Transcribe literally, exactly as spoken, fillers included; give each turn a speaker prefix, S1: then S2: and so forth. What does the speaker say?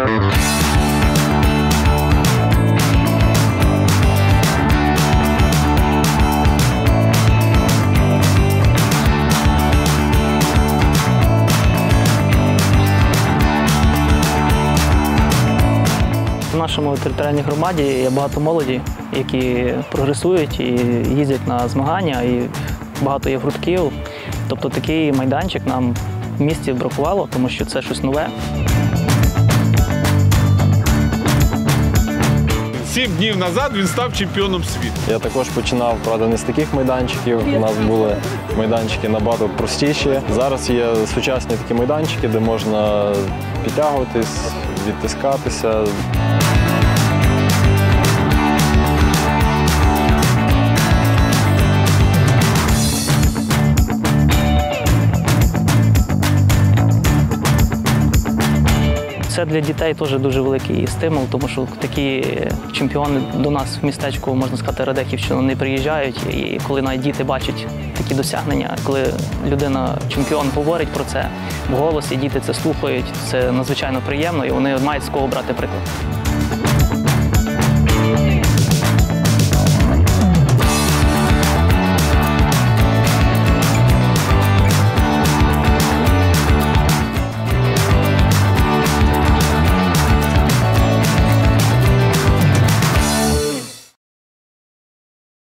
S1: В нашому територіальній громаді є багато молоді, які прогресують і їздять на змагання, і багато є гуртків. Тобто такий майданчик нам в місті бракувало, тому що це щось нове.
S2: Сім днів назад він став чемпіоном світу.
S3: Я також починав, правда, не з таких майданчиків. У нас були майданчики набагато простіші. Зараз є сучасні такі майданчики, де можна підтягуватись, відтискатися.
S1: Це для дітей теж дуже великий стимул, тому що такі чемпіони до нас в містечку, можна сказати, Радехівщину не приїжджають. І коли навіть діти бачать такі досягнення, коли людина, чемпіон, говорить про це в голосі, діти це слухають, це надзвичайно приємно і вони мають з кого брати приклад.